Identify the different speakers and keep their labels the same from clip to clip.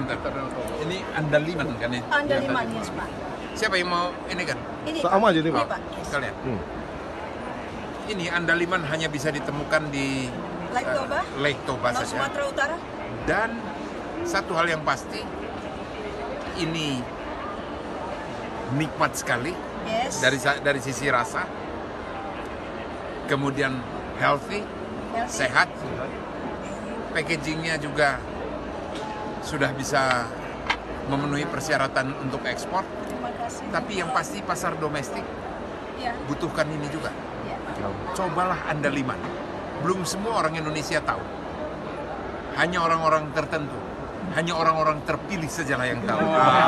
Speaker 1: sebentar. Ini andaliman kan ya?
Speaker 2: Andaliman, yes Pak.
Speaker 1: Siapa yang mau ini kan?
Speaker 2: Ini
Speaker 3: sama aja nih Pak.
Speaker 2: Pak. Yes.
Speaker 1: Kalian. Ini andaliman hanya bisa ditemukan di Lake Toba saja.
Speaker 2: Sumatera Utara.
Speaker 1: Dan satu hal yang pasti, ini nikmat sekali.
Speaker 2: Yes.
Speaker 1: Dari sisi rasa, kemudian healthy, sehat, packagingnya juga sudah bisa memenuhi persyaratan untuk ekspor.
Speaker 2: Terima kasih.
Speaker 1: Tapi yang pasti pasar domestik
Speaker 2: Ya.
Speaker 1: butuhkan ini juga.
Speaker 2: Ya.
Speaker 1: Cobalah andaliman. Belum semua orang Indonesia tahu. Hanya orang-orang tertentu. Hanya orang-orang terpilih sajalah yang tahu.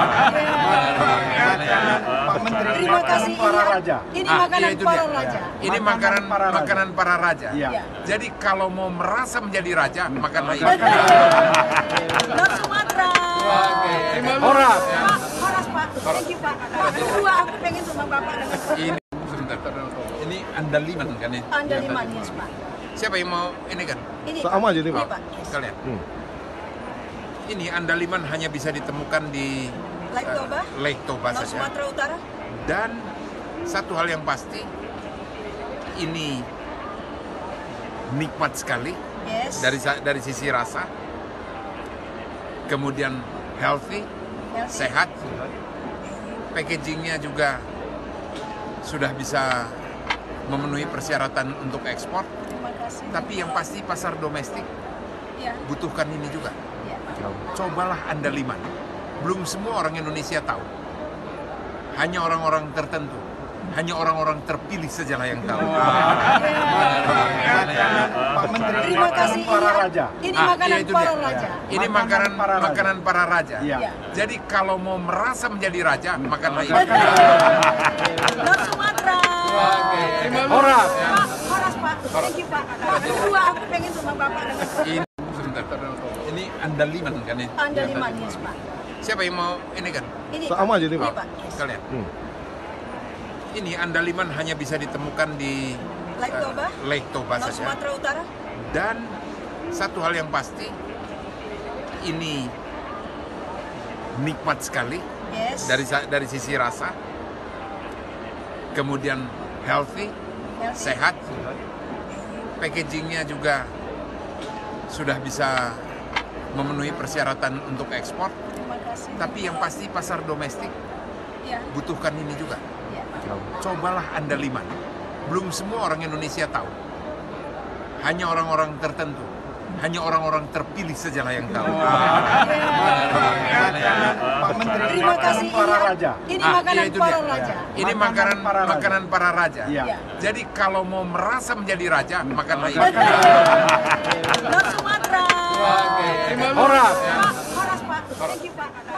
Speaker 3: Pak Menteri,
Speaker 2: Terima kasih.
Speaker 3: para raja.
Speaker 2: Ini makanan
Speaker 1: itu
Speaker 2: para
Speaker 1: dia.
Speaker 2: raja.
Speaker 1: Ini
Speaker 3: Makanan para raja.
Speaker 1: makanan para raja.
Speaker 3: Iya.
Speaker 1: Jadi kalau mau merasa menjadi raja, makanlah ini.
Speaker 2: Lord Sumatera.
Speaker 3: Horas.
Speaker 2: Pak, Horas Pak. Thank you Pak. Pak, berdua aku pengen sama Bapak dengan
Speaker 1: Ini sebentar. Ini andaliman kan ya?
Speaker 2: Andaliman, yes Pak.
Speaker 1: Siapa yang mau ini kan?
Speaker 2: Ini
Speaker 3: Sama aja nih Pak.
Speaker 2: Pak. Yes.
Speaker 1: Kalian. Ini andaliman hanya bisa ditemukan di Lake Toba
Speaker 2: Lord
Speaker 1: saja.
Speaker 2: Sumatera Utara.
Speaker 1: Dan satu hal yang pasti, ini nikmat sekali
Speaker 2: Yes.
Speaker 1: dari sisi rasa, kemudian healthy, sehat, packagingnya juga sudah bisa memenuhi persyaratan untuk ekspor.
Speaker 2: Terima kasih.
Speaker 1: Tapi yang pasti pasar domestik
Speaker 2: Ya.
Speaker 1: butuhkan ini juga.
Speaker 2: Ya.
Speaker 1: Cobalah andaliman. Belum semua orang Indonesia tahu. Hanya orang-orang tertentu. Hanya orang-orang terpilih sajalah yang tahu.
Speaker 3: Pak Menteri,
Speaker 2: Terima kasih.
Speaker 3: para raja.
Speaker 2: Ini makanan
Speaker 1: itu
Speaker 2: para
Speaker 1: dia.
Speaker 2: raja.
Speaker 1: Ini makanan para raja.
Speaker 3: Iya.
Speaker 1: Jadi kalau mau merasa menjadi raja, makanlah ini.
Speaker 2: Lord Sumatera.
Speaker 3: Horas.
Speaker 2: Pak, Horas Pak. Thank you Pak. Pak, berdua aku pengen sama Bapak dengan
Speaker 1: Ini sebentar. Ini andaliman kan ya?
Speaker 2: Andaliman, yes Pak.
Speaker 1: Siapa yang mau ini kan?
Speaker 2: Ini
Speaker 3: Sama aja nih Pak.
Speaker 2: Pak. Yes.
Speaker 1: Kalian. Ini andaliman hanya bisa ditemukan di Lake Toba
Speaker 2: Lord
Speaker 1: saja.
Speaker 2: Sumatera Utara.
Speaker 1: Dan satu hal yang pasti, ini nikmat sekali
Speaker 2: Yes.
Speaker 1: dari sisi rasa, kemudian healthy, sehat, packagingnya juga sudah bisa memenuhi persyaratan untuk ekspor.
Speaker 2: Terima kasih.
Speaker 1: Tapi yang pasti pasar domestik
Speaker 2: Ya.
Speaker 1: butuhkan ini juga.
Speaker 2: Ya.
Speaker 1: Cobalah andaliman. Belum semua orang Indonesia tahu. Hanya orang-orang tertentu. Hanya orang-orang terpilih sajalah yang tahu.
Speaker 3: Pak Menteri,
Speaker 2: Terima kasih.
Speaker 3: para raja.
Speaker 2: Ini makanan
Speaker 1: itu
Speaker 2: para
Speaker 1: dia.
Speaker 2: raja.
Speaker 1: Ini makanan para raja.
Speaker 3: Iya.
Speaker 1: Jadi kalau mau merasa menjadi raja, makanlah ini.
Speaker 2: Lord Sumatera.
Speaker 3: Horas.
Speaker 2: Pak, Horas Pak. Thank you Pak.